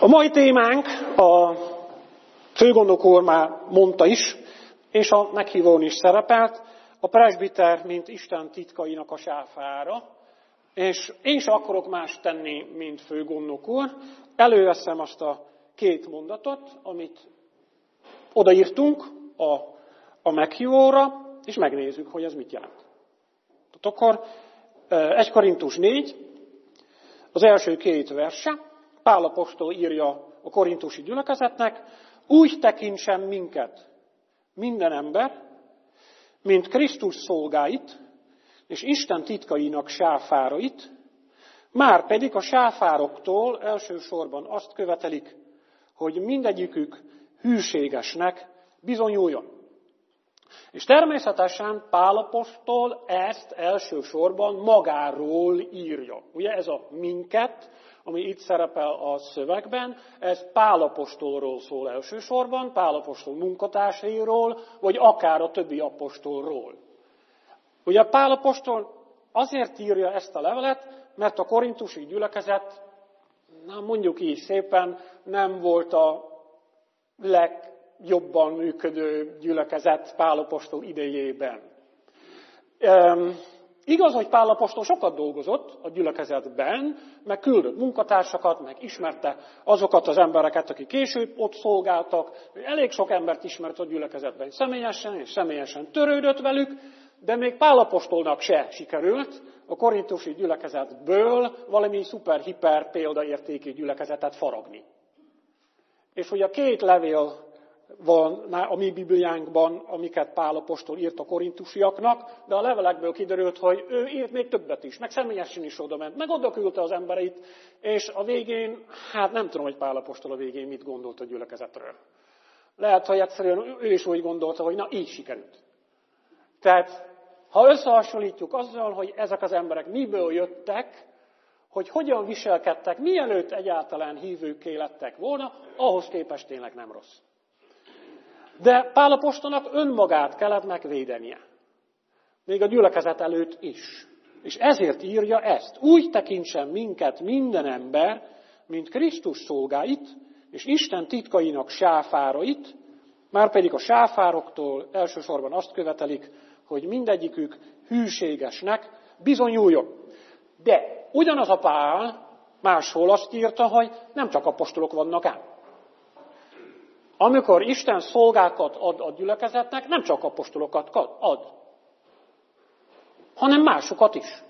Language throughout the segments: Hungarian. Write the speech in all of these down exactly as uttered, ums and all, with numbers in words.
A mai témánk, a főgondnok úr már mondta is, és a meghívón is szerepelt, a presbiter, mint Isten titkainak a sáfára. És én sem akarok más tenni, mint főgondnok úr. Előveszem azt a két mondatot, amit odaírtunk a, a meghívóra, és megnézzük, hogy ez mit jelent. Tehát akkor egy Korintus négy, az első két verse, Pál apostol írja a korintusi gyülekezetnek, úgy tekintsen minket minden ember, mint Krisztus szolgáit, és Isten titkainak sáfárait, már pedig a sáfároktól elsősorban azt követelik, hogy mindegyikük hűségesnek bizonyuljon. És természetesen Pál apostol ezt elsősorban magáról írja. Ugye ez a minket, ami itt szerepel a szövegben, ez Pál apostolról szól elsősorban, Pál apostol munkatársairól, vagy akár a többi apostolról. Ugye Pál apostol azért írja ezt a levelet, mert a korintusi gyülekezet, na mondjuk így szépen, nem volt a legjobban működő gyülekezet Pál apostol idejében. Ehm, igaz, hogy Pál apostol sokat dolgozott a gyülekezetben, meg küldött munkatársakat, meg ismerte azokat az embereket, akik később ott szolgáltak. Elég sok embert ismert a gyülekezetben személyesen, és személyesen törődött velük, de még Pál apostolnak se sikerült a korintusi gyülekezetből valami szuper-hiper példaértékű gyülekezetet faragni. És hogy a két levél van a mi Bibliánkban, amiket Pál apostol írt a korintusiaknak, de a levelekből kiderült, hogy ő írt még többet is, meg személyesen is odament, meg oda küldte az embereit, és a végén, hát nem tudom, hogy Pál apostol a végén mit gondolt a gyülekezetről. Lehet, hogy egyszerűen ő is úgy gondolta, hogy na, így sikerült. Tehát, ha összehasonlítjuk azzal, hogy ezek az emberek miből jöttek, hogy hogyan viselkedtek, mielőtt egyáltalán hívőkké lettek volna, ahhoz képest tényleg nem rossz. De Pál apostolnak önmagát kellett megvédenie. Még a gyülekezet előtt is. És ezért írja ezt. Úgy tekintsen minket minden ember, mint Krisztus szolgáit, és Isten titkainak sáfárait, márpedig a sáfároktól elsősorban azt követelik, hogy mindegyikük hűségesnek bizonyuljon. De ugyanaz a Pál máshol azt írta, hogy nem csak apostolok vannak ám. Amikor Isten szolgákat ad a gyülekezetnek, nem csak apostolokat ad, hanem másokat is.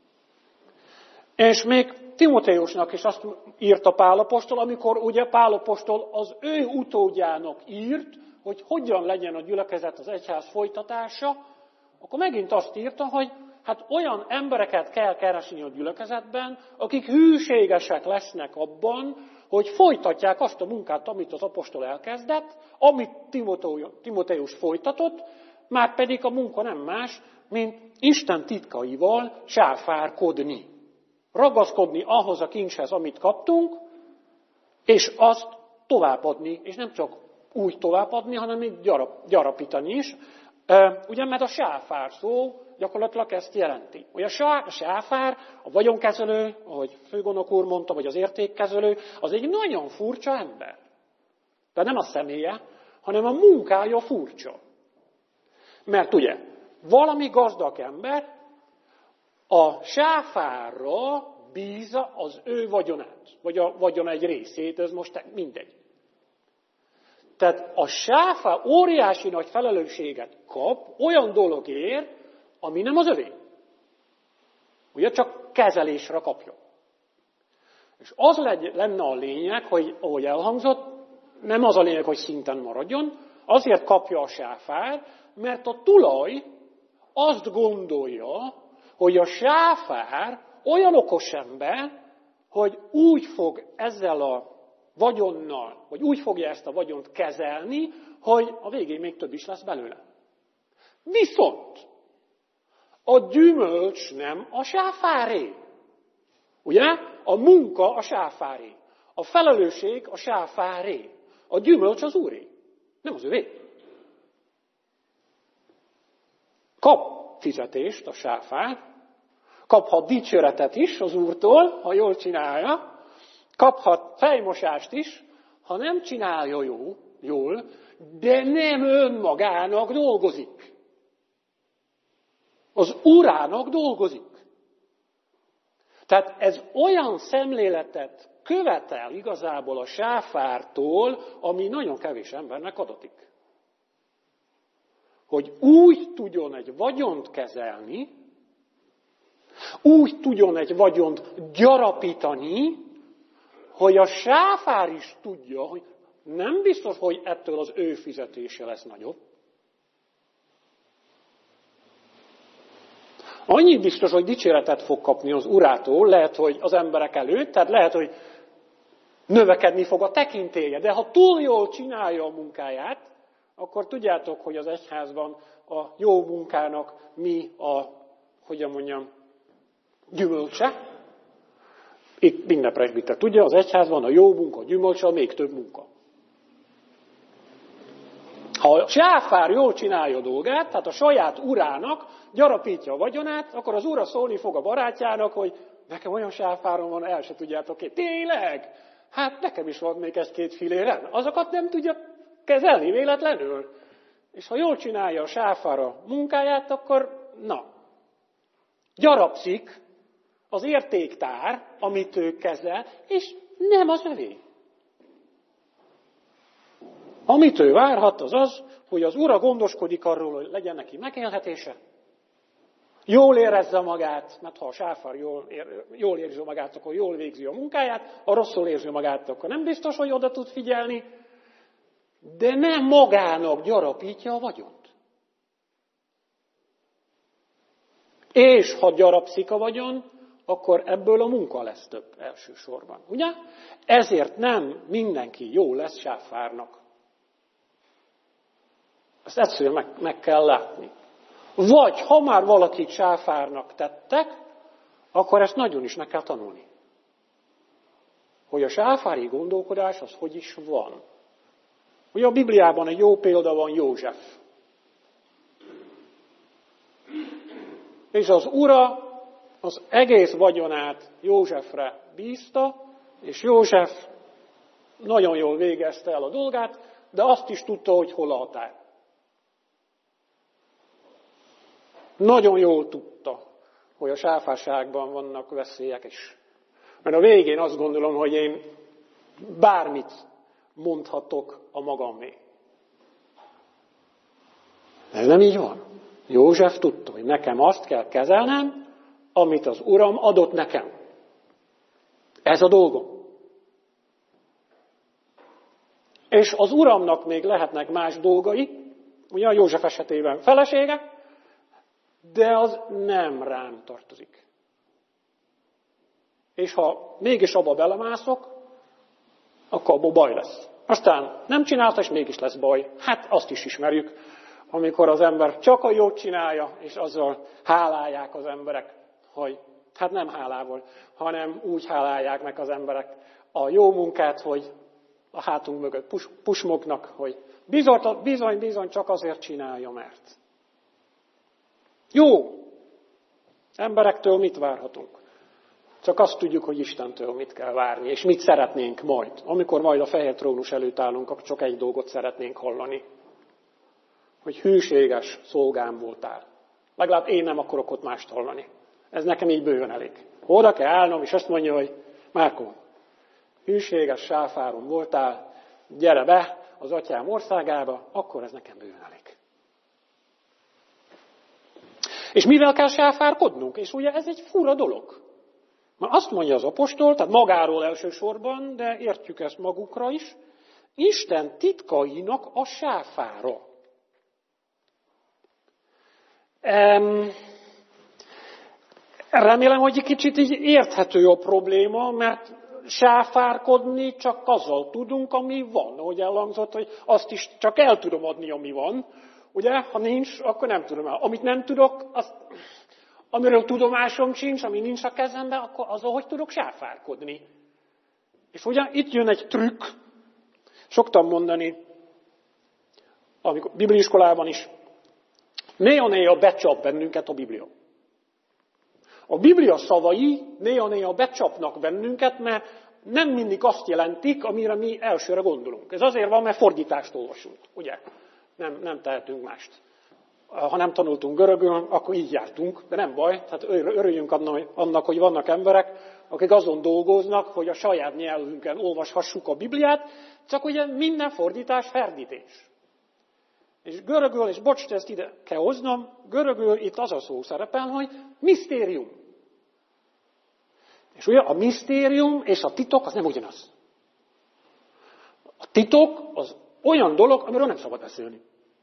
És még Timoteusnak is azt írta Pál apostol, amikor ugye Pál apostol az ő utódjának írt, hogy hogyan legyen a gyülekezet, az egyház folytatása, akkor megint azt írta, hogy hát olyan embereket kell keresni a gyülekezetben, akik hűségesek lesznek abban, hogy folytatják azt a munkát, amit az apostol elkezdett, amit Timoteus folytatott, már pedig a munka nem más, mint Isten titkaival sáfárkodni. Ragaszkodni ahhoz a kincshez, amit kaptunk, és azt továbbadni, és nem csak úgy továbbadni, hanem még gyarap, gyarapítani is. Ugye, mert a sáfár szó gyakorlatilag ezt jelenti. Ugye a sáfár, a vagyonkezelő, ahogy főgondnok úr mondta, vagy az értékkezelő, az egy nagyon furcsa ember. De nem a személye, hanem a munkája furcsa. Mert ugye, valami gazdag ember a sáfárra bízza az ő vagyonát, vagy a vagyon egy részét, ez most mindegy. Tehát a sáfár óriási nagy felelősséget kap olyan dologért, ami nem az övé. Ugye csak kezelésre kapja. És az lenne a lényeg, hogy ahogy elhangzott, nem az a lényeg, hogy szinten maradjon, azért kapja a sáfár, mert a tulaj azt gondolja, hogy a sáfár olyan okos ember, hogy úgy fog ezzel a vagyonnal, vagy úgy fogja ezt a vagyont kezelni, hogy a végén még több is lesz belőle. Viszont a gyümölcs nem a sáfáré. Ugye? A munka a sáfáré. A felelősség a sáfáré. A gyümölcs az úré. Nem az övé. Kap fizetést a sáfár, kaphat dicséretet is az úrtól, ha jól csinálja, kaphat fejmosást is, ha nem csinálja jó, jól, de nem önmagának dolgozik. Az urának dolgozik. Tehát ez olyan szemléletet követel igazából a sáfártól, ami nagyon kevés embernek adatik. Hogy úgy tudjon egy vagyont kezelni, úgy tudjon egy vagyont gyarapítani, hogy a sáfár is tudja, hogy nem biztos, hogy ettől az ő fizetése lesz nagyobb. Annyit biztos, hogy dicséretet fog kapni az urától, lehet, hogy az emberek előtt, tehát lehet, hogy növekedni fog a tekintélye, de ha túl jól csinálja a munkáját, akkor tudjátok, hogy az egyházban a jó munkának mi a, hogyan mondjam, gyümölcse. Itt minden presbiter tudja, az egyházban a jó munka, a gyümölcse, a még több munka. Ha a sáfár jól csinálja a dolgát, tehát a saját urának gyarapítja a vagyonát, akkor az ura szólni fog a barátjának, hogy nekem olyan sáfárom van, el se tudjátok ki. Tényleg? Hát nekem is van még egy-két filéren. Azokat nem tudja kezelni véletlenül. És ha jól csinálja a sáfár a munkáját, akkor na, gyarapszik az értéktár, amit ő kezel, és nem az övé. Amit ő várhat, az az, hogy az ura gondoskodik arról, hogy legyen neki megélhetése, jól érezze magát, mert ha a sáfár jól, ér, jól érzi magát, akkor jól végzi a munkáját, ha rosszul érzi magát, akkor nem biztos, hogy oda tud figyelni, de nem magának gyarapítja a vagyont. És ha gyarapszik a vagyon, akkor ebből a munka lesz több elsősorban. Ugye? Ezért nem mindenki jó lesz sáfárnak. Ezt egyszerűen meg, meg kell látni. Vagy ha már valakit sáfárnak tettek, akkor ezt nagyon is meg kell tanulni. Hogy a sáfári gondolkodás az hogy is van. Ugye a Bibliában egy jó példa van József. És az ura az egész vagyonát Józsefre bízta, és József nagyon jól végezte el a dolgát, de azt is tudta, hogy hol a határ. Nagyon jól tudta, hogy a sáfárságban vannak veszélyek is. Mert a végén azt gondolom, hogy én bármit mondhatok a magamé. Ez nem így van. József tudta, hogy nekem azt kell kezelnem, amit az Uram adott nekem. Ez a dolgom. És az Uramnak még lehetnek más dolgai, ugye a József esetében felesége, de az nem rám tartozik. És ha mégis abba belemászok, akkor abból baj lesz. Aztán nem csinálta, és mégis lesz baj. Hát azt is ismerjük, amikor az ember csak a jót csinálja, és azzal hálálják az emberek, hogy hát nem hálával, hanem úgy hálálják meg az emberek a jó munkát, hogy a hátunk mögött pus, pusmognak, hogy bizony, bizony, bizony csak azért csinálja, mert. Jó. Emberektől mit várhatunk? Csak azt tudjuk, hogy Istentől mit kell várni, és mit szeretnénk majd. Amikor majd a fehér trónus előtt állunk, akkor csak egy dolgot szeretnénk hallani. Hogy hűséges szolgám voltál. Legalább én nem akarok ott mást hallani. Ez nekem így bőven elég. Oda kell állnom, és azt mondja, hogy Márkó, hűséges sáfárom voltál, gyere be az atyám országába, akkor ez nekem bőven elég. És mivel kell sáfárkodnunk? És ugye ez egy fura dolog. Mert azt mondja az apostol, tehát magáról elsősorban, de értjük ezt magukra is, Isten titkainak a sáfára. Um, remélem, hogy egy kicsit így érthető a probléma, mert sáfárkodni csak azzal tudunk, ami van. Ahogy elhangzott, hogy azt is csak el tudom adni, ami van. Ugye, ha nincs, akkor nem tudom el. Amit nem tudok, azt, amiről tudomásom sincs, ami nincs a kezemben, akkor azzal hogy tudok sáfárkodni. És ugye itt jön egy trükk, szoktam mondani, amikor bibliiskolában is, néha-néha becsap bennünket a Biblia. A Biblia szavai néha-néha becsapnak bennünket, mert nem mindig azt jelentik, amire mi elsőre gondolunk. Ez azért van, mert fordítást olvasunk, ugye? Nem, nem tehetünk mást. Ha nem tanultunk görögül, akkor így jártunk, de nem baj, tehát örüljünk annak, hogy vannak emberek, akik azon dolgoznak, hogy a saját nyelvünkön olvashassuk a Bibliát, csak ugye minden fordítás ferdítés. És görögül, és bocs, ezt ide kell hoznom, görögül itt az a szó szerepel, hogy misztérium. És ugye a misztérium és a titok az nem ugyanaz. A titok az olyan dolog, amiről nem szabad beszélni.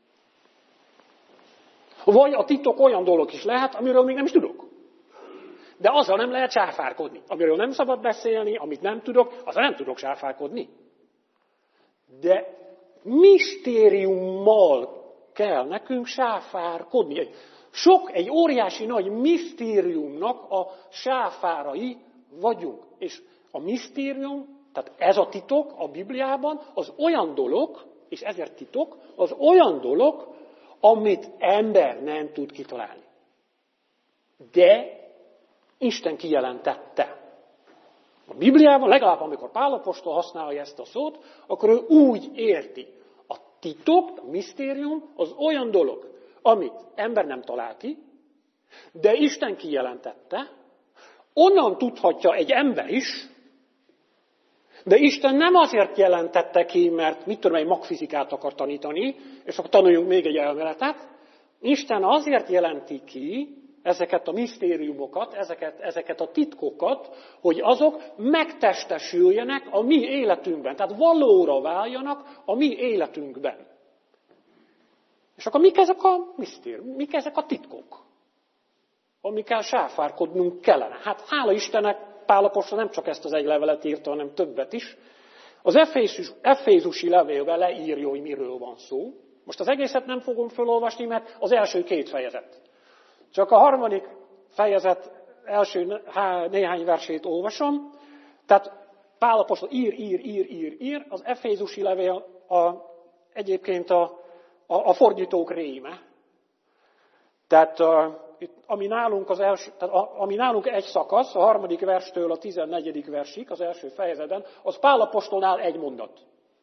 Vagy a titok olyan dolog is lehet, amiről még nem is tudok. De azzal nem lehet sáfárkodni. Amiről nem szabad beszélni, amit nem tudok, azzal nem tudok sáfárkodni. De misztériummal kell nekünk sáfárkodni. Egy, sok, egy óriási nagy misztériumnak a sáfárai vagyunk. És a misztérium, tehát ez a titok a Bibliában, az olyan dolog, és ezért titok, az olyan dolog, amit ember nem tud kitalálni. De Isten kijelentette. A Bibliában, legalább amikor Pál apostol használja ezt a szót, akkor ő úgy érti. A titok, a misztérium az olyan dolog, amit ember nem talál ki, de Isten kijelentette, onnan tudhatja egy ember is, de Isten nem azért jelentette ki, mert mit tudom, egy magfizikát akar tanítani, és akkor tanuljunk még egy elméletet. Isten azért jelenti ki ezeket a misztériumokat, ezeket, ezeket a titkokat, hogy azok megtestesüljenek a mi életünkben. Tehát valóra váljanak a mi életünkben. És akkor mik ezek a misztériumok? Mik ezek a titkok? Amikkel sáfárkodnunk kellene. Hát hála Istennek, Pál apostol nem csak ezt az egy levelet írta, hanem többet is. Az Efézus, Efézusi levélben leírja, hogy miről van szó. Most az egészet nem fogom felolvasni, mert az első két fejezet. Csak a harmadik fejezet első néhány versét olvasom. Tehát Pál apostol ír, ír, ír, ír, ír. Az Efézusi levél a, egyébként a, a, a fordítók réme. Tehát a, ami nálunk, az első, tehát a, ami nálunk egy szakasz, a harmadik verstől a tizennegyedik versig, az első fejezetben, az Pál apostolnál egy mondat.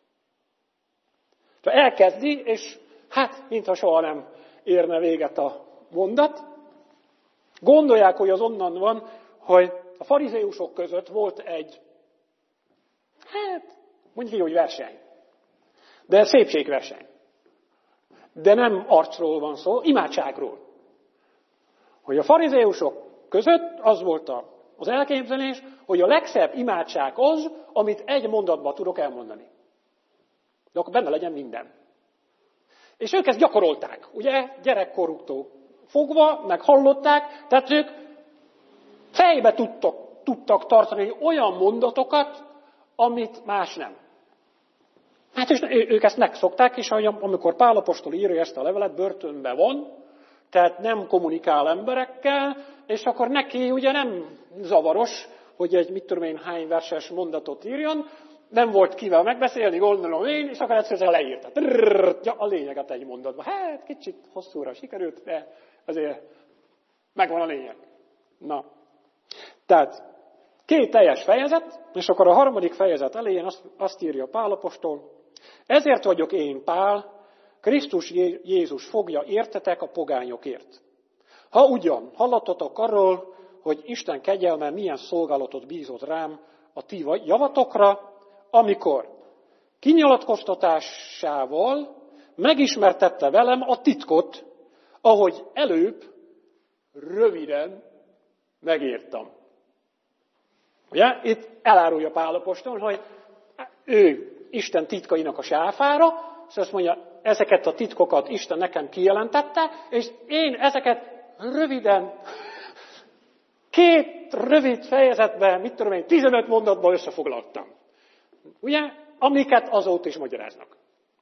Tehát elkezdi, és hát, mintha soha nem érne véget a mondat. Gondolják, hogy az onnan van, hogy a farizeusok között volt egy, hát, mondjuk így, hogy verseny. De szépségverseny. De nem arcról van szó, imádságról. Hogy a farizeusok között az volt az elképzelés, hogy a legszebb imádság az, amit egy mondatban tudok elmondani. De akkor benne legyen minden. És ők ezt gyakorolták, ugye, gyerekkoruktól fogva, meg hallották, tehát ők fejbe tudtak, tudtak tartani olyan mondatokat, amit más nem. Hát és ők ezt megszokták, és amikor Pál apostol írja ezt a levelet, börtönben van, tehát nem kommunikál emberekkel, és akkor neki ugye nem zavaros, hogy egy mit tudom én hány verses mondatot írjon, nem volt kivel megbeszélni, gondolom én, és akkor egyszerűen leírta. Ja, a lényeget egy mondatban. Hát kicsit hosszúra sikerült, de azért megvan a lényeg. Na, tehát két teljes fejezet, és akkor a harmadik fejezet elején azt, azt írja Pál apostol, ezért vagyok én, Pál, Krisztus Jézus fogja értetek a pogányokért. Ha ugyan hallottatok arról, hogy Isten kegyelme milyen szolgálatot bízott rám a ti javatokra, amikor kinyilatkoztatásával megismertette velem a titkot, ahogy előbb röviden megírtam. Ugye? Itt elárulja Pál apostol, hogy ő Isten titkainak a sáfára, és azt mondja, ezeket a titkokat Isten nekem kijelentette, és én ezeket röviden, két rövid fejezetben, mit tudom én, tizenöt mondatban összefoglaltam. Ugye? Amiket azóta is magyaráznak.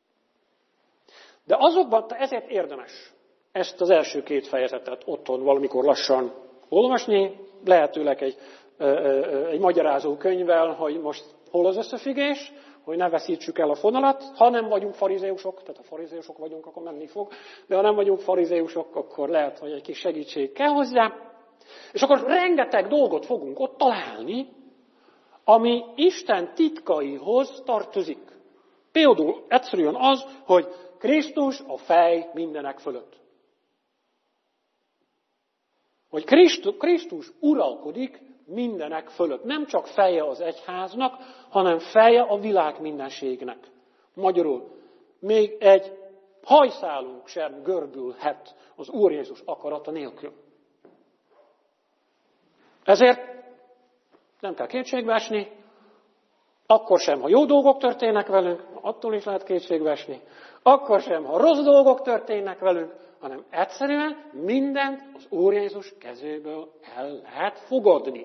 De azokban ezért érdemes ezt az első két fejezetet otthon valamikor lassan olvasni, lehetőleg egy, egy magyarázó könyvvel, hogy most hol az összefüggés, hogy ne veszítsük el a fonalat. Ha nem vagyunk farizeusok, tehát ha farizeusok vagyunk, akkor menni fog, de ha nem vagyunk farizeusok, akkor lehet, hogy egy kis segítség kell hozzá. És akkor rengeteg dolgot fogunk ott találni, ami Isten titkaihoz tartozik. Például egyszerűen az, hogy Krisztus a fej mindenek fölött. Hogy Krisztus, Krisztus uralkodik mindenek fölött. Nem csak feje az egyháznak, hanem feje a világ mindenségnek. Magyarul, még egy hajszálunk sem görbülhet az Úr Jézus akarata nélkül. Ezért nem kell kétségbe esni, akkor sem, ha jó dolgok történnek velünk, attól is lehet kétségbe esni, akkor sem, ha rossz dolgok történnek velünk, hanem egyszerűen mindent az Úr Jézus kezéből el lehet fogadni.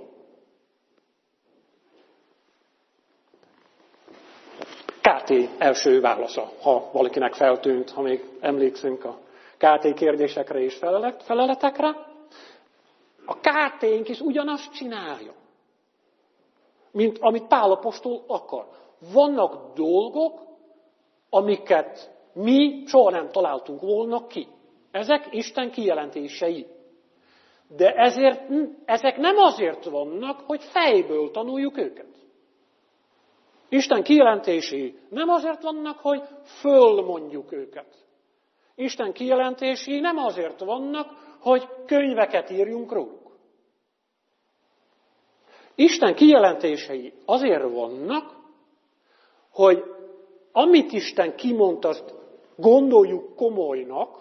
ká té első válasza, ha valakinek feltűnt, ha még emlékszünk a ká té kérdésekre és feleletekre. A ká ténk is ugyanazt csinálja, mint amit Pál apostol akar. Vannak dolgok, amiket mi soha nem találtunk volna ki. Ezek Isten kijelentései. De ezért, ezek nem azért vannak, hogy fejből tanuljuk őket. Isten kijelentései nem azért vannak, hogy fölmondjuk őket. Isten kijelentései nem azért vannak, hogy könyveket írjunk róluk. Isten kijelentései azért vannak, hogy amit Isten kimond, azt gondoljuk komolynak,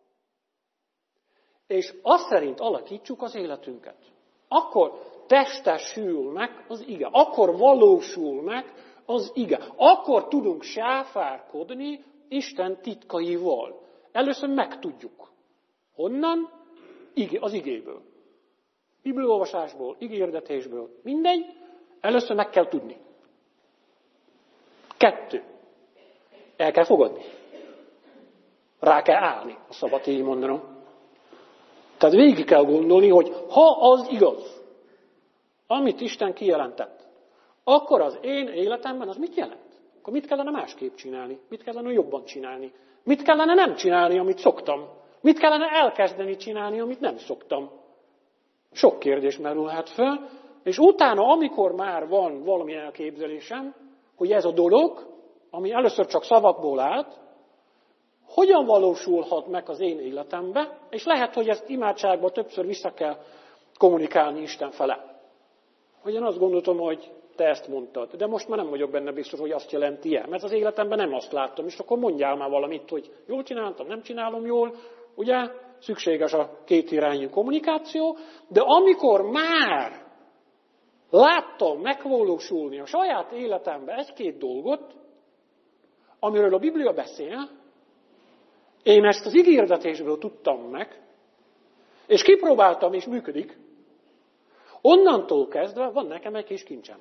és azt szerint alakítsuk az életünket. Akkor testesül meg az ige. Akkor valósul meg az ige. Akkor tudunk sáfárkodni Isten titkaival. Először megtudjuk. Honnan? Az igéből. Bibliaolvasásból, igéhirdetésből. Mindegy. Először meg kell tudni. Kettő. El kell fogadni. Rá kell állni, a szabad így mondanom. Tehát végig kell gondolni, hogy ha az igaz, amit Isten kijelentett, akkor az én életemben az mit jelent? Akkor mit kellene másképp csinálni? Mit kellene jobban csinálni? Mit kellene nem csinálni, amit szoktam? Mit kellene elkezdeni csinálni, amit nem szoktam? Sok kérdés merülhet fel, és utána, amikor már van valami elképzelésem, hogy ez a dolog, ami először csak szavakból állt, hogyan valósulhat meg az én életembe, és lehet, hogy ezt imádságban többször vissza kell kommunikálni Isten fele. Hogy én azt gondoltam, hogy te ezt mondtad, de most már nem vagyok benne biztos, hogy azt jelenti-e, mert az életemben nem azt láttam, és akkor mondjál már valamit, hogy jól csináltam, nem csinálom jól, ugye szükséges a kétirányú kommunikáció, de amikor már láttam megvalósulni a saját életembe egy-két dolgot, amiről a Biblia beszél, én ezt az ígéretésből tudtam meg, és kipróbáltam, és működik, onnantól kezdve van nekem egy kis kincsem.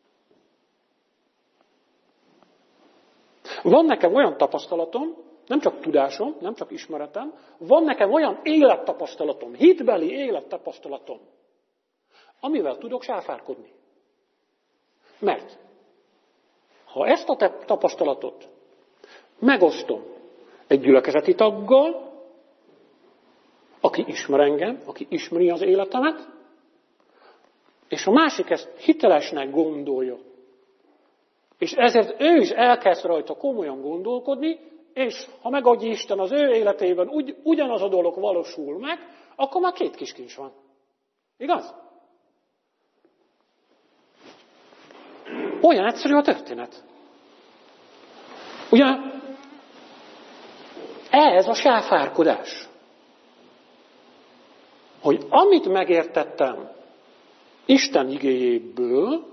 Van nekem olyan tapasztalatom, nem csak tudásom, nem csak ismeretem, van nekem olyan élettapasztalatom, hitbeli élettapasztalatom, amivel tudok sáfárkodni. Mert ha ezt a tapasztalatot megosztom egy gyülekezeti taggal, aki ismer engem, aki ismeri az életemet, és a másik ezt hitelesnek gondolja, és ezért ő is elkezd rajta komolyan gondolkodni, és ha megadja Isten az ő életében ugy, ugyanaz a dolog valósul meg, akkor már két kis kincs van. Igaz? Olyan egyszerű a történet. Ugye, ez a sáfárkodás. Hogy amit megértettem Isten igéjéből,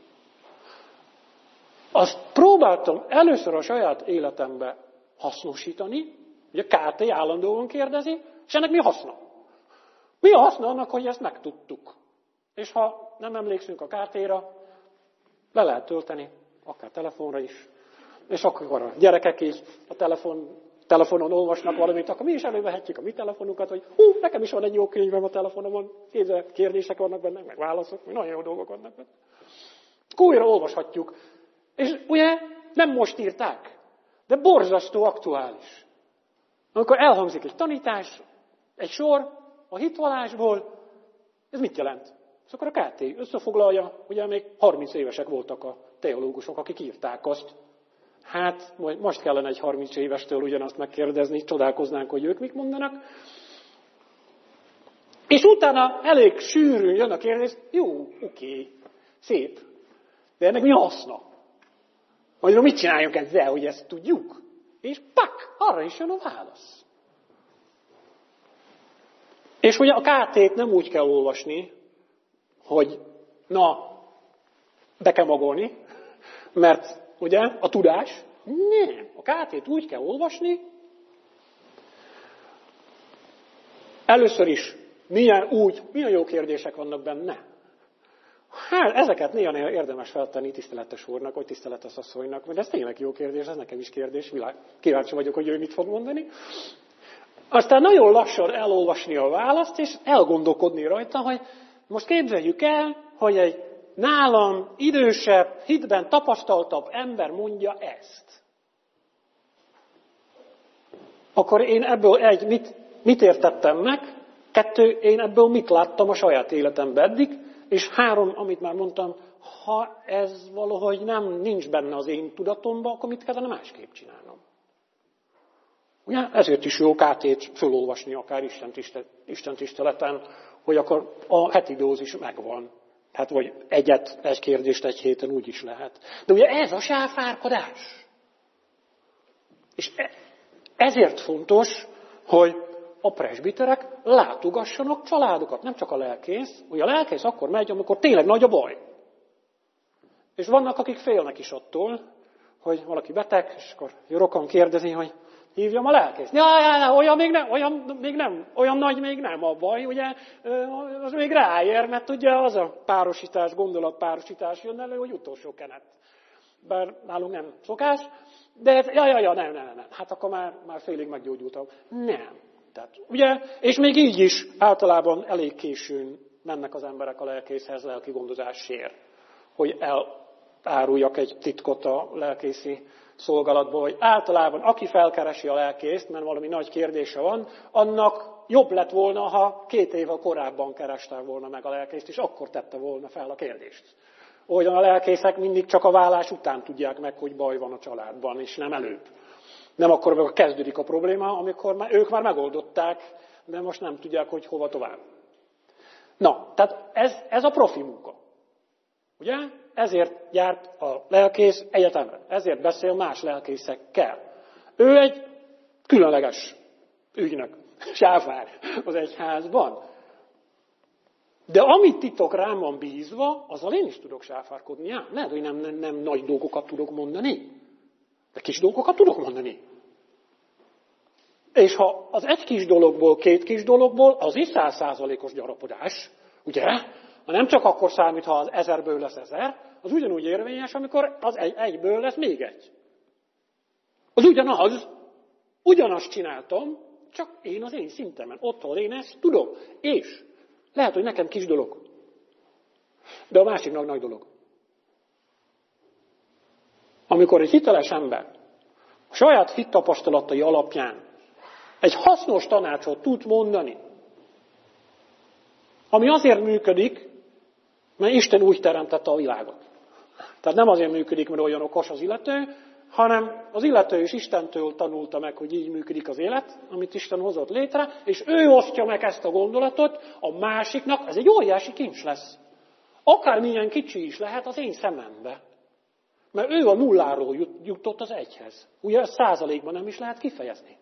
azt próbáltam először a saját életembe hasznosítani. Ugye ká té állandóan kérdezi, és ennek mi haszna? Mi a haszna annak, hogy ezt megtudtuk? És ha nem emlékszünk a ká té-ra, le lehet tölteni, akár telefonra is. És akkor a gyerekek is a telefon, telefonon olvasnak valamit, akkor mi is elővehetjük a mi telefonunkat, hogy hú, nekem is van egy jó könyvem a telefonomon, kézzel kérdések vannak benne, meg válaszok, meg nagyon jó dolgok vannak benne. Akkor újra olvashatjuk. És ugye nem most írták, de borzasztó aktuális. Amikor elhangzik egy tanítás, egy sor a hitvallásból, ez mit jelent? És akkor a ká té összefoglalja, ugye még harminc évesek voltak a teológusok, akik írták azt. Hát most kellene egy harminc évestől ugyanazt megkérdezni, csodálkoznánk, hogy ők mit mondanak. És utána elég sűrűn jön a kérdés, jó, oké, szép, de ennek mi a haszna? Vagy mit csináljunk ezzel, hogy ezt tudjuk? És pak, arra is jön a válasz. És ugye a ká té-t nem úgy kell olvasni, hogy na, be kell magolni, mert ugye a tudás, nem, a ká té-t úgy kell olvasni, először is milyen úgy, milyen jó kérdések vannak benne. Hát ezeket néha érdemes feltenni tiszteletes úrnak, vagy tiszteletes asszonynak, mert ez tényleg jó kérdés, ez nekem is kérdés, kíváncsi vagyok, hogy ő mit fog mondani. Aztán nagyon lassan elolvasni a választ, és elgondolkodni rajta, hogy most képzeljük el, hogy egy nálam idősebb, hitben tapasztaltabb ember mondja ezt. Akkor én ebből egy, mit, mit értettem meg? Kettő, én ebből mit láttam a saját életemben eddig? És három, amit már mondtam, ha ez valahogy nem nincs benne az én tudatomban, akkor mit kellene másképp csinálnom? Ugye? Ezért is jó ká té-t fölolvasni akár Isten tiszteleten, hogy akkor a heti dózis megvan. Hát vagy egyet, egy kérdést egy héten úgy is lehet. De ugye ez a sáfárkodás. És ezért fontos, hogy a presbiterek látogassanak családokat, nem csak a lelkész. Ugye a lelkész akkor megy, amikor tényleg nagy a baj. És vannak, akik félnek is attól, hogy valaki beteg, és akkor rokon kérdezi, hogy hívjam a lelkészt. Ja, ja, ja, olyan még nem, olyan még nem, olyan nagy még nem a baj, ugye, az még ráér, mert ugye az a párosítás, gondolatpárosítás jön elő, hogy utolsó kenet. Bár nálunk nem szokás, de ja, ja, ja, nem, nem, nem. Hát akkor már, már félig meggyógyultam. Nem. Tehát, ugye, és még így is általában elég későn mennek az emberek a lelkészhez lelki gondozásért, hogy eláruljak egy titkot a lelkészi szolgálatból, hogy általában aki felkeresi a lelkészt, mert valami nagy kérdése van, annak jobb lett volna, ha két évvel korábban kereste volna meg a lelkészt, és akkor tette volna fel a kérdést. Olyan a lelkészek mindig csak a vállás után tudják meg, hogy baj van a családban, és nem előbb. Nem akkor, amikor kezdődik a probléma, amikor már, ők már megoldották, de most nem tudják, hogy hova tovább. Na, tehát ez, ez a profi munka. Ugye? Ezért járt a lelkész egyetemre. Ezért beszél más lelkészekkel. Ő egy különleges ügynök, sáfár az egyházban. De amit titok rám van bízva, azzal én is tudok sáfárkodni. Já, lehet, hogy nem, nem, nem nagy dolgokat tudok mondani, de kis dolgokat tudok mondani. És ha az egy kis dologból, két kis dologból, az is száz százalékos gyarapodás, ugye? Ha nem csak akkor számít, ha az ezerből lesz ezer, az ugyanúgy érvényes, amikor az egy, egyből lesz még egy. Az ugyanaz, ugyanazt csináltam, csak én az én szintemen. Ott, ahol én ezt tudom. És lehet, hogy nekem kis dolog. De a másiknak nagy dolog. Amikor egy hiteles ember a saját hittapasztalatai alapján egy hasznos tanácsot tud mondani, ami azért működik, mert Isten úgy teremtette a világot. Tehát nem azért működik, mert olyan okos az illető, hanem az illető is Istentől tanulta meg, hogy így működik az élet, amit Isten hozott létre, és ő osztja meg ezt a gondolatot a másiknak, ez egy óriási kincs lesz. Akármilyen kicsi is lehet az én szemembe. Mert ő a nulláról jutott az egyhez. Ugye ezt százalékban nem is lehet kifejezni.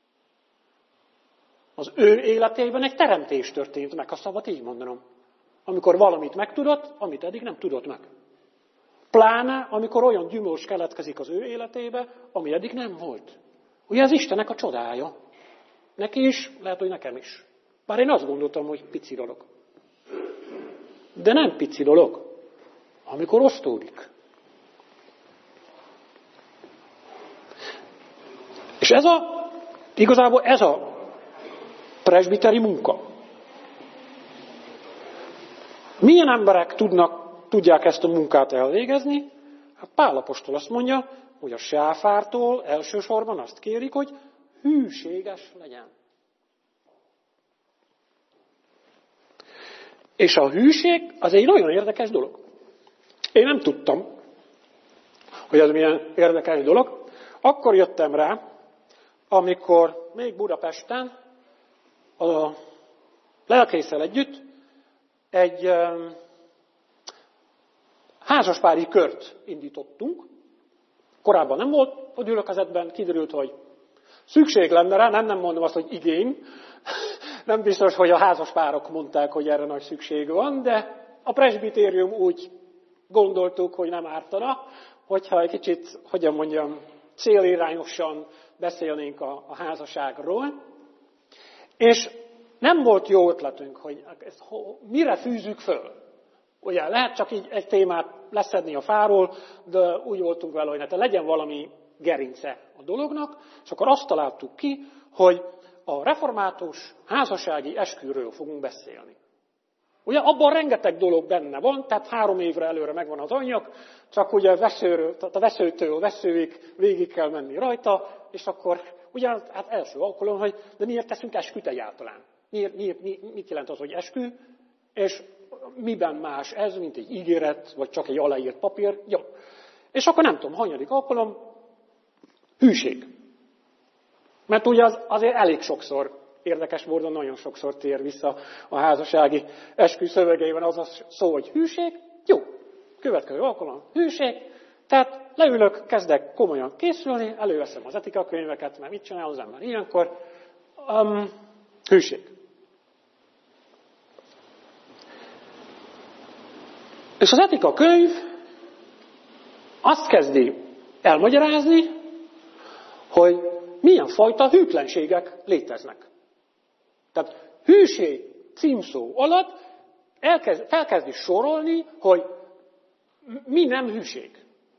Az ő életében egy teremtés történt meg, ha szabad így mondanom. Amikor valamit megtudott, amit eddig nem tudott meg. Pláne, amikor olyan gyümölcs keletkezik az ő életébe, ami eddig nem volt. Ugye ez Istennek a csodája. Neki is, lehet, hogy nekem is. Bár én azt gondoltam, hogy pici dolog. De nem pici dolog, amikor osztódik. És ez a, igazából ez a presbiteri munka. Milyen emberek tudnak, tudják ezt a munkát elvégezni? Hát Pál apostol azt mondja, hogy a sáfártól elsősorban azt kérik, hogy hűséges legyen. És a hűség az egy nagyon érdekes dolog. Én nem tudtam, hogy ez milyen érdekes dolog. Akkor jöttem rá, amikor még Budapesten a lelkészel együtt egy um, házaspári kört indítottunk. Korábban nem volt a gyülekezetben, kiderült, hogy szükség lenne rá, nem, nem mondom azt, hogy igény. Nem biztos, hogy a házaspárok mondták, hogy erre nagy szükség van, de a presbitérium úgy gondoltuk, hogy nem ártana, hogyha egy kicsit, hogyan mondjam, célirányosan beszélnénk a, a házasságról. És nem volt jó ötletünk, hogy ezt mire fűzzük föl. Ugye lehet csak így egy témát leszedni a fáról, de úgy voltunk vele, hogy ne, legyen valami gerince a dolognak, és akkor azt találtuk ki, hogy a református házassági esküről fogunk beszélni. Ugye abban rengeteg dolog benne van, tehát három évre előre megvan az anyag, csak ugye veszőről, tehát a veszőtől a veszőig végig kell menni rajta, és akkor ugye hát első alkalom, hogy de miért teszünk esküt egyáltalán? Miért, miért, mit jelent az, hogy eskü? És miben más ez, mint egy ígéret, vagy csak egy aláírt papír? Jó. És akkor nem tudom, hanyadik alkalom, hűség. Mert ugye az, azért elég sokszor, érdekes módon nagyon sokszor tér vissza a házassági eskü szövegeiben az a szó, hogy hűség. Jó, következő alkalom, hűség. Tehát leülök, kezdek komolyan készülni, előveszem az etikakönyveket, mert mit csinál az ember ilyenkor? Um, hűség. És az etikakönyv azt kezdi elmagyarázni, hogy milyen fajta hűtlenségek léteznek. Tehát hűség címszó alatt elkezd, felkezdi sorolni, hogy mi nem hűség.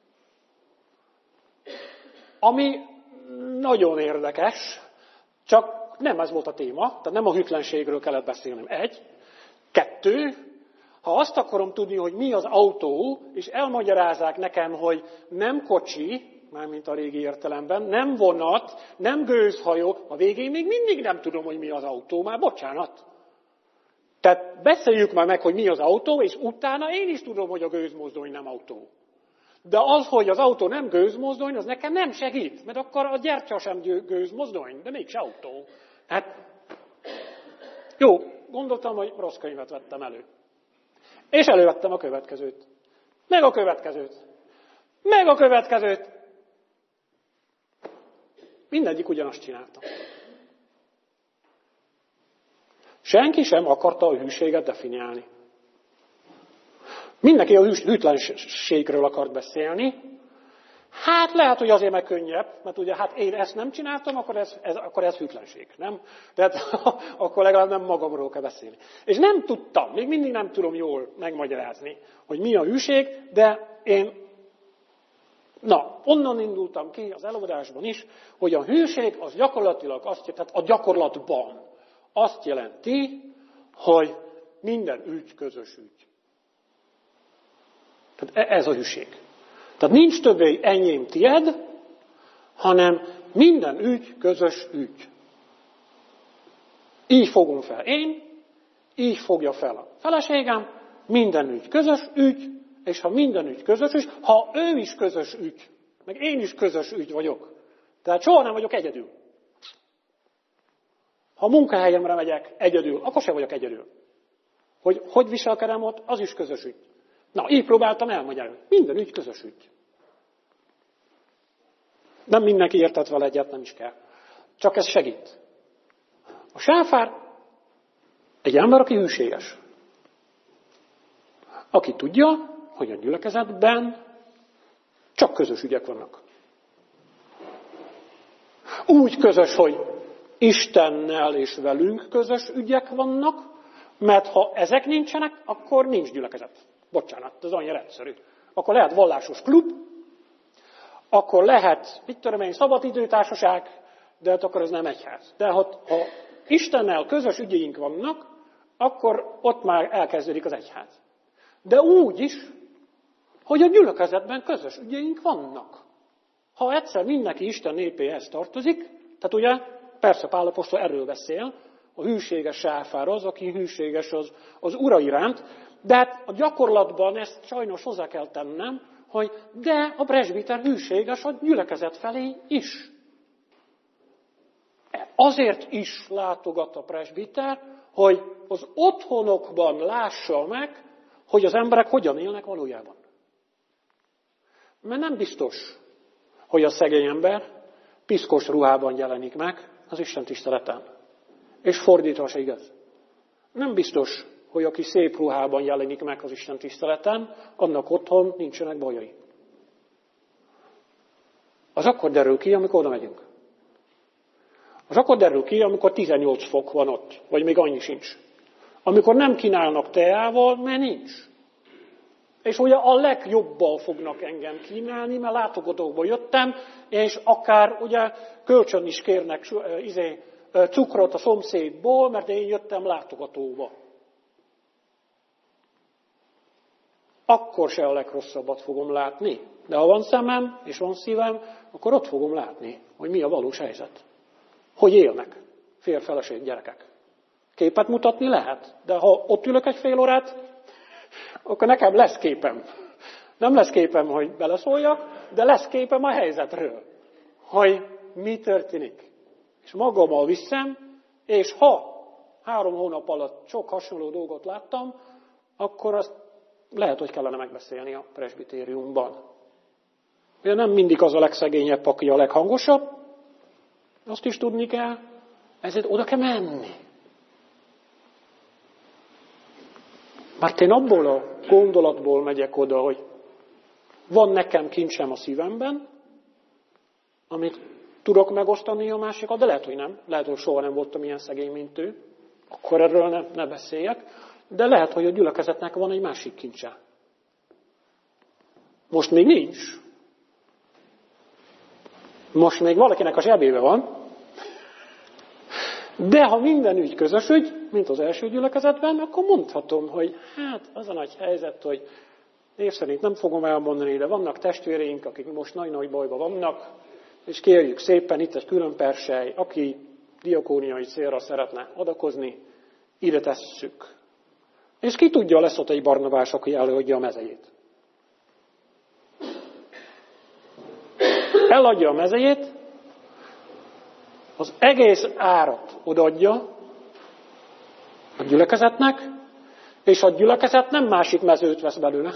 Ami nagyon érdekes, csak nem ez volt a téma, tehát nem a hűtlenségről kellett beszélnem. Egy. Kettő. Ha azt akarom tudni, hogy mi az autó, és elmagyarázzák nekem, hogy nem kocsi, mármint a régi értelemben, nem vonat, nem gőzhajó, a végén még mindig nem tudom, hogy mi az autó, már bocsánat. Tehát beszéljük már meg, hogy mi az autó, és utána én is tudom, hogy a gőzmozdony nem autó. De az, hogy az autó nem gőzmozdony, az nekem nem segít, mert akkor a gyertya sem gőzmozdony, de mégse autó. Hát, jó, gondoltam, hogy rossz könyvet vettem elő. És elővettem a következőt. Meg a következőt. Meg a következőt. Mindegyik ugyanazt csinálta. Senki sem akarta a hűséget definiálni. Mindenki a hűtlenségről akart beszélni. Hát lehet, hogy azért meg könnyebb, mert ugye hát én ezt nem csináltam, akkor ez, ez, akkor ez hűtlenség, nem? Tehát akkor legalább nem magamról kell beszélni. És nem tudtam, még mindig nem tudom jól megmagyarázni, hogy mi a hűség, de én, na, onnan indultam ki az előadásban is, hogy a hűség az gyakorlatilag azt, tehát a gyakorlatban azt jelenti, hogy minden ügy közös ügy. Tehát ez a hűség. Tehát nincs többé enyém tied, hanem minden ügy közös ügy. Így fogom fel én, így fogja fel a feleségem, minden ügy közös ügy, és ha minden ügy közös ügy, ha ő is közös ügy, meg én is közös ügy vagyok. Tehát soha nem vagyok egyedül. Ha munkahelyemre megyek egyedül, akkor sem vagyok egyedül. Hogy hogy viselkedem ott, az is közös ügy. Na, így próbáltam elmagyarázni. Minden ügy közös ügy. Nem mindenki értett vele egyet, nem is kell. Csak ez segít. A sáfár egy ember, aki hűséges. Aki tudja, hogy a gyülekezetben csak közös ügyek vannak. Úgy közös, hogy Istennel és velünk közös ügyek vannak, mert ha ezek nincsenek, akkor nincs gyülekezet. Bocsánat, ez annyira egyszerű. Akkor lehet vallásos klub, akkor lehet, mit tudom én, szabadidőtársaság, de hát akkor ez nem egyház. De ha, ha Istennel közös ügyeink vannak, akkor ott már elkezdődik az egyház. De úgy is, hogy a gyülekezetben közös ügyeink vannak. Ha egyszer mindenki Isten népéhez tartozik, tehát ugye, persze Pál apostol erről beszél, A hűséges sáfár az, aki hűséges az, az ura iránt, de hát a gyakorlatban ezt sajnos hozzá kell tennem, hogy de a presbiter hűséges a gyülekezet felé is. Azért is látogat a presbiter, hogy az otthonokban lássa meg, hogy az emberek hogyan élnek valójában. Mert nem biztos, hogy a szegény ember piszkos ruhában jelenik meg az Isten tiszteleten. És fordítva se igaz. Nem biztos, hogy aki szép ruhában jelenik meg az Isten tiszteleten, annak otthon nincsenek bajai. Az akkor derül ki, amikor oda megyünk. Az akkor derül ki, amikor tizennyolc fok van ott, vagy még annyi sincs. Amikor nem kínálnak teával, mert nincs. És ugye a legjobban fognak engem kínálni, mert látogatókba jöttem, és akár ugye kölcsön is kérnek izé, cukrot a szomszédból, mert én jöttem látogatóba. Akkor se a legrosszabbat fogom látni. De ha van szemem és van szívem, akkor ott fogom látni, hogy mi a valós helyzet. Hogy élnek férj, feleség, gyerekek. Képet mutatni lehet, de ha ott ülök egy fél órát, akkor nekem lesz képem. Nem lesz képem, hogy beleszóljak, de lesz képem a helyzetről. Hogy mi történik. És magammal viszem, és ha három hónap alatt sok hasonló dolgot láttam, akkor azt lehet, hogy kellene megbeszélni a presbitériumban. Ugye nem mindig az a legszegényebb, aki a leghangosabb, azt is tudni kell, ezért oda kell menni. Mert én abból a gondolatból megyek oda, hogy van nekem kincsem a szívemben, amit tudok megosztani a másikat, de lehet, hogy nem. Lehet, hogy soha nem voltam ilyen szegény, mint ő. Akkor erről ne, ne beszéljek. De lehet, hogy a gyülekezetnek van egy másik kincse. Most még nincs. Most még valakinek a zsebébe van. De ha minden ügy közös ügy, mint az első gyülekezetben, akkor mondhatom, hogy hát az a nagy helyzet, hogy név szerint nem fogom elmondani, de vannak testvéreink, akik most nagy-nagy bajban vannak, és kérjük szépen, itt egy külön persely, aki diakóniai célra szeretne adakozni, ide tesszük. És ki tudja, lesz ott egy Barnabás, aki előadja a mezejét. Eladja a mezejét, az egész árat odaadja a gyülekezetnek, és a gyülekezet nem másik mezőt vesz belőle,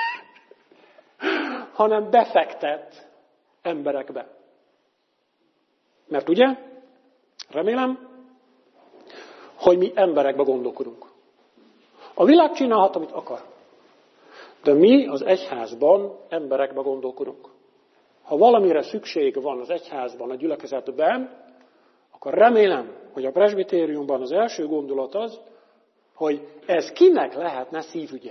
hanem befektet emberekbe. Mert ugye, remélem, hogy mi emberekbe gondolkodunk. A világ csinálhat, amit akar. De mi az egyházban emberekbe gondolkodunk. Ha valamire szükség van az egyházban, a gyülekezetben, akkor remélem, hogy a presbitériumban az első gondolat az, hogy ez kinek lehetne szívügye.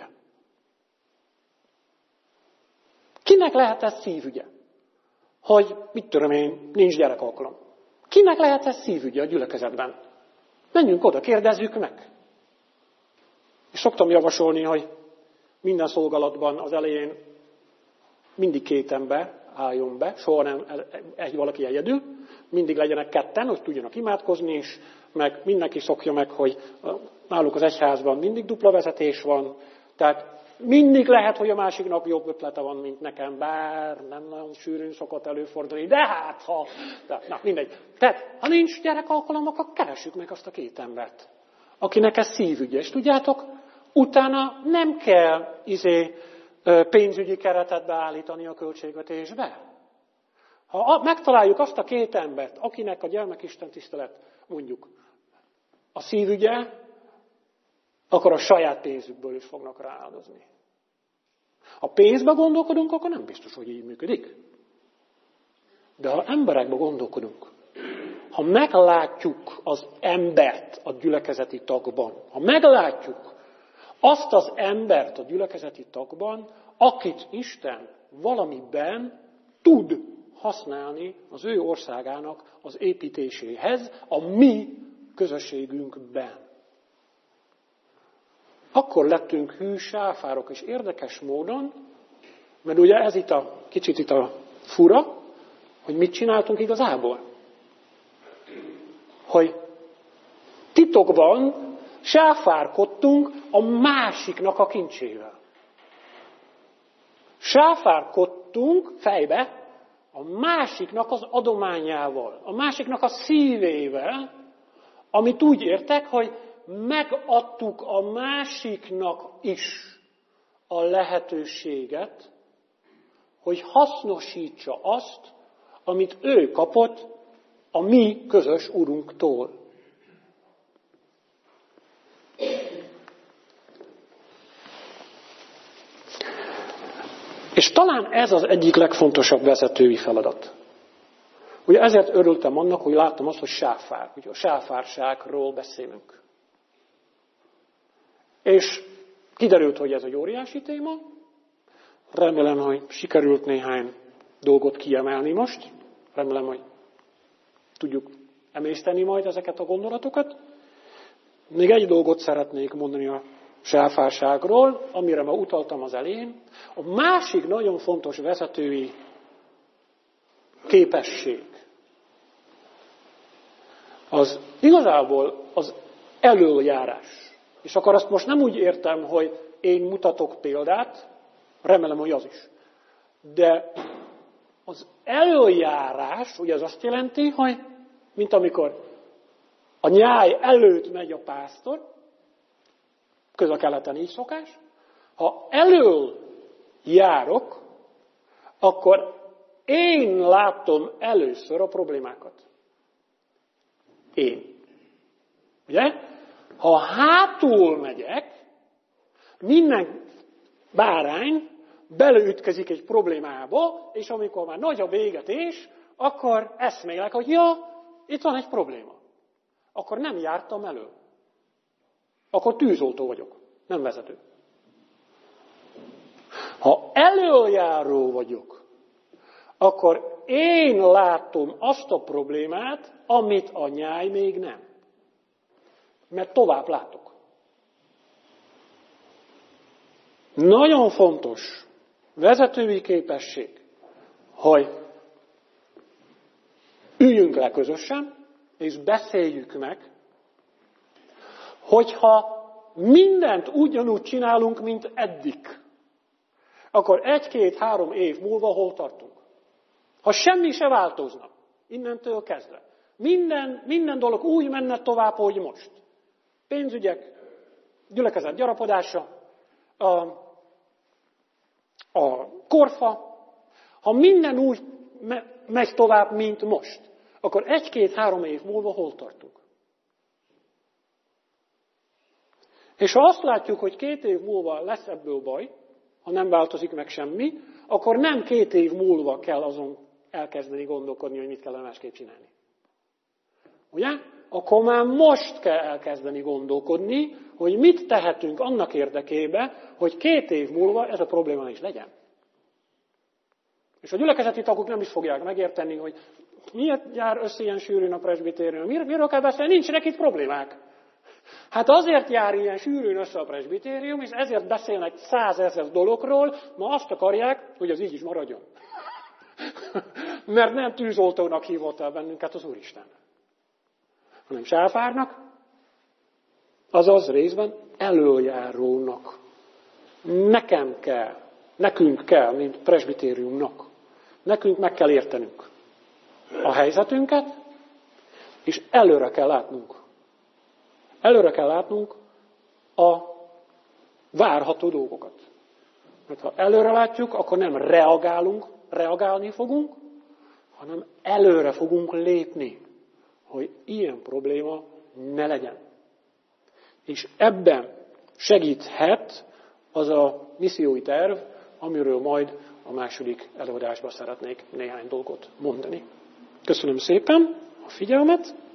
Kinek lehet ez szívügye? Hogy, mit tudom én, nincs gyerekalkalom. Kinek lehet ez szívügye a gyülekezetben? Menjünk oda, kérdezzük meg. És szoktam javasolni, hogy minden szolgálatban az elején mindig két ember álljon be, soha nem egy valaki egyedül, mindig legyenek ketten, hogy tudjanak imádkozni is, meg mindenki szokja meg, hogy náluk az egyházban mindig dupla vezetés van, tehát mindig lehet, hogy a másiknak jobb ötlete van, mint nekem, bár nem nagyon sűrűn szokott előfordulni, de hát ha, de, na mindegy. Tehát, ha nincs gyerekalkalom, akkor keressük meg azt a két embert, akinek ez szívügye. És tudjátok, utána nem kell izé, pénzügyi keretet beállítani a költségvetésbe. Ha megtaláljuk azt a két embert, akinek a gyermekisten tisztelet mondjuk a szívügye, akkor a saját pénzükből is fognak rááldozni. Ha pénzbe gondolkodunk, akkor nem biztos, hogy így működik. De ha emberekbe gondolkodunk, ha meglátjuk az embert a gyülekezeti tagban, ha meglátjuk azt az embert a gyülekezeti tagban, akit Isten valamiben tud használni az ő országának az építéséhez, a mi közösségünkben. Akkor lettünk hű sáfárok, és érdekes módon, mert ugye ez itt a kicsit itt a fura, hogy mit csináltunk igazából. Hogy titokban sáfárkodtunk a másiknak a kincsével. Sáfárkodtunk fejbe a másiknak az adományával, a másiknak a szívével, amit úgy értek, hogy megadtuk a másiknak is a lehetőséget, hogy hasznosítsa azt, amit ő kapott a mi közös Urunktól. És talán ez az egyik legfontosabb vezetői feladat. Ugye ezért örültem annak, hogy láttam azt, hogy sáfár. Ugye a sáfárságról beszélünk. És kiderült, hogy ez egy óriási téma. Remélem, hogy sikerült néhány dolgot kiemelni most. Remélem, hogy tudjuk emészteni majd ezeket a gondolatokat. Még egy dolgot szeretnék mondani a sáfárságról, amire ma utaltam az elején. A másik nagyon fontos vezetői képesség az igazából az elöljárás. És akkor azt most nem úgy értem, hogy én mutatok példát, remélem, hogy az is. De az elöljárás, ugye az azt jelenti, hogy mint amikor a nyáj előtt megy a pásztor, közel-keleten így szokás, ha elől járok, akkor én látom először a problémákat. Én. Ugye? Ha hátul megyek, minden bárány beleütkezik egy problémába, és amikor már nagy a végetés, akkor eszmélek, hogy ja, itt van egy probléma. Akkor nem jártam elő. Akkor tűzoltó vagyok, nem vezető. Ha elöljáró vagyok, akkor én látom azt a problémát, amit a nyáj még nem. Mert tovább látok. Nagyon fontos vezetői képesség, hogy üljünk le közösen, és beszéljük meg, hogyha mindent ugyanúgy csinálunk, mint eddig, akkor egy-két-három év múlva hol tartunk? Ha semmi se változna, innentől kezdve. Minden, minden dolog úgy menne tovább, hogy most. Pénzügyek, gyülekezet gyarapodása, a, a korfa. Ha minden úgy me, megy tovább, mint most, akkor egy-két-három év múlva hol tartunk? És ha azt látjuk, hogy két év múlva lesz ebből baj, ha nem változik meg semmi, akkor nem két év múlva kell azon elkezdeni gondolkodni, hogy mit kellene másképp csinálni. Ugye? Akkor már most kell elkezdeni gondolkodni, hogy mit tehetünk annak érdekében, hogy két év múlva ez a probléma is legyen. És a gyülekezeti tagok nem is fogják megérteni, hogy miért jár össze ilyen sűrűn a presbitérium, mir- miről kell beszélni, nincsenek itt problémák. Hát azért jár ilyen sűrűn össze a presbitérium, és ezért beszélnek százezer dologról, ma azt akarják, hogy az így is maradjon. Mert nem tűzoltónak hívott el bennünket az Úristen, hanem sáfárnak, azaz részben elöljárónak. Nekem kell, nekünk kell, mint presbitériumnak. Nekünk meg kell értenünk a helyzetünket, és előre kell látnunk. Előre kell látnunk a várható dolgokat. Mert ha előre látjuk, akkor nem reagálunk, reagálni fogunk, hanem előre fogunk lépni, hogy ilyen probléma ne legyen. És ebben segíthet az a missziói terv, amiről majd a második előadásban szeretnék néhány dolgot mondani. Köszönöm szépen a figyelmet!